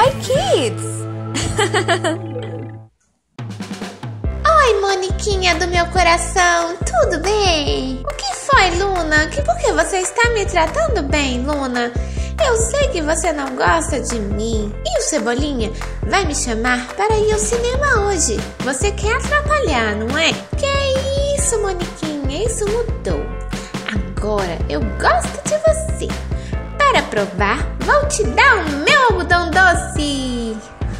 Hi, kids! Oi, Moniquinha do meu coração, tudo bem? O que foi, Luna? Por que você está me tratando bem, Luna? Eu sei que você não gosta de mim. E o Cebolinha vai me chamar para ir ao cinema hoje. Você quer atrapalhar, não é? Que é isso, Moniquinha? Isso mudou. Agora eu gosto de você. Para provar, vou te dar o meu algodão doce.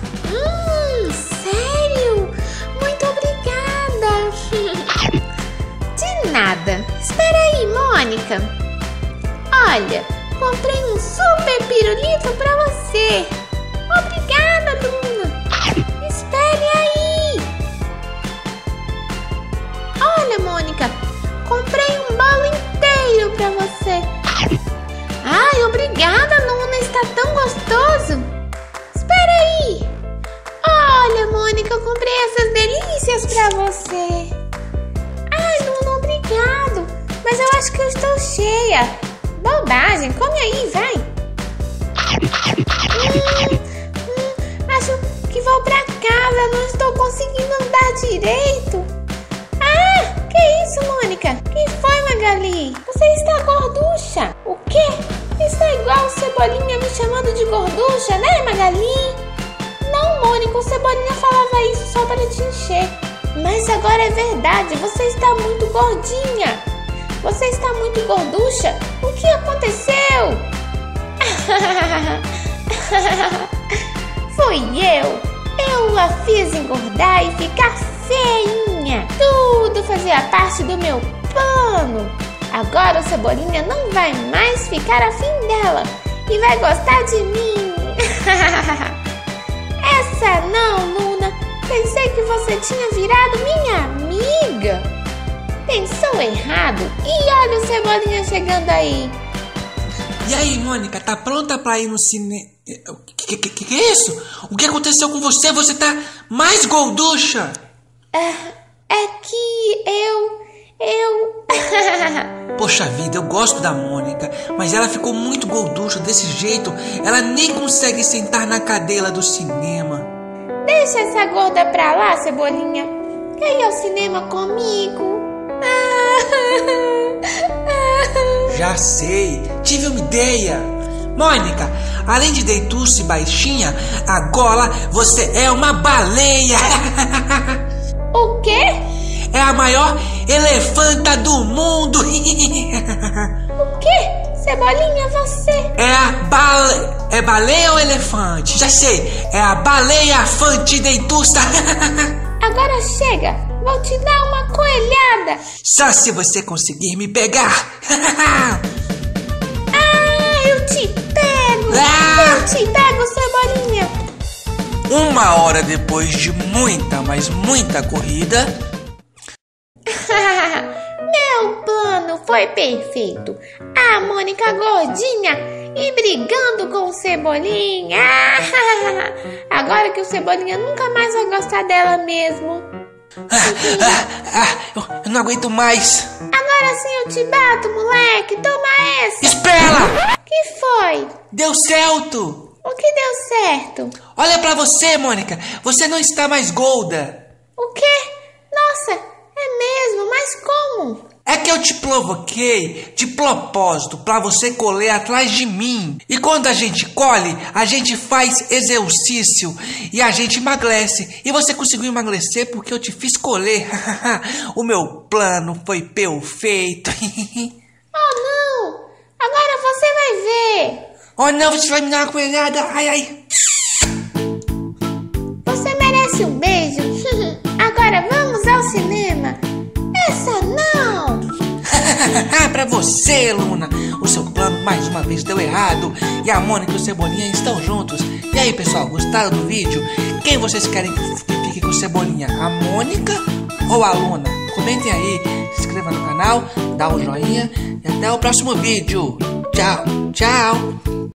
Sério? Muito obrigada. De nada. Espera aí, Mônica. Olha, comprei um super pirulito pra você. Obrigada, Luna. Espere aí. Olha, Mônica, comprei um bolo inteiro pra você. Ai, obrigada, Luna. Está tão gostoso. Espera aí. Olha, Mônica, eu comprei essas delícias pra você. Ai, Luna, obrigado. Mas eu acho que eu estou cheia. Bobagem, come aí, vai. Acho que vou pra casa, não estou conseguindo andar direito. Ah, que isso, Mônica? Que foi, Magali? Você está gorducha. O quê? Está igual o Cebolinha me chamando de gorducha, né, Magali? Não, Mônica, o Cebolinha falava isso só para te encher. Mas agora é verdade, você está muito gordinha. Você está muito gorducha? O que aconteceu? Fui eu. Eu a fiz engordar e ficar feinha. Tudo fazia parte do meu plano. Agora o Cebolinha não vai mais ficar afim dela e vai gostar de mim. Essa não, Luna. Pensei que você tinha virado minha amiga. Pensou errado. E olha o Cebolinha chegando aí. E aí, Mônica, tá pronta pra ir no cinema? Que é isso? O que aconteceu com você? Você tá mais gorducha. É que eu... Poxa vida, eu gosto da Mônica, mas ela ficou muito gorducha desse jeito. Ela nem consegue sentar na cadeira do cinema. Deixa essa gorda pra lá, Cebolinha. Quer ir ao cinema comigo? Já sei, tive uma ideia. Mônica, além de deitar-se baixinha, agora você é uma baleia. O quê? É a maior elefanta do mundo. O quê? Cebolinha, você? É baleia ou elefante? Já sei, é a baleia-fante dentuça. Agora chega, vou te dar uma coelhada. Só se você conseguir me pegar. Eu te pego. Eu te pego, Cebolinha. 1 hora depois de muita, mas muita corrida. Meu plano foi perfeito. A Mônica gordinha e brigando com o Cebolinha. Agora que o Cebolinha nunca mais vai gostar dela mesmo. Eu não aguento mais. Agora sim eu te bato, moleque. Toma essa. Espera! Que foi? Deu certo. O que deu certo? Olha pra você, Mônica. Você não está mais gorda. O quê? Nossa, é mesmo, mas como? É que eu te provoquei de propósito pra você colher atrás de mim. E quando a gente colhe, a gente faz exercício e a gente emagrece. E você conseguiu emagrecer porque eu te fiz colher. O meu plano foi perfeito. Oh, não! Agora você vai ver. Oh, não, você vai me dar uma coelhada. Ai, ai. Você merece um beijo. Agora vamos ao cinema. Essa não! Pra você, Luna. O seu plano mais uma vez deu errado. E a Mônica e o Cebolinha estão juntos. E aí, pessoal, gostaram do vídeo? Quem vocês querem que fique com o Cebolinha? A Mônica ou a Luna? Comentem aí, se inscreva no canal, dá um joinha. E até o próximo vídeo. Tchau, tchau.